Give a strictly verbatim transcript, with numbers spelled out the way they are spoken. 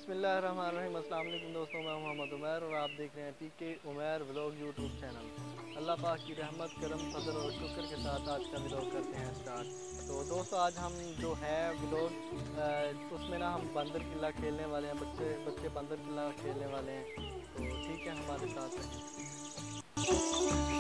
बिस्मिल्लाहिर्रहमानिर्रहीम। अस्सलाम वालेकुम दोस्तों, मैं मोहम्मद उमैर और आप देख रहे हैं P K Umair vlog YouTube channel. अल्लाह पाक की रहमत, करम, फजल और शुक्र के साथ आज का व्लॉग करते हैं स्टार्ट। तो दोस्तों, आज हम जो है व्लॉग उसमें ना हम बंदर किला खेलने वाले हैं। बच्चे बच्चे बंदर किला खेलने वाले हैं, तो ठीक है, हमारे साथ रहें।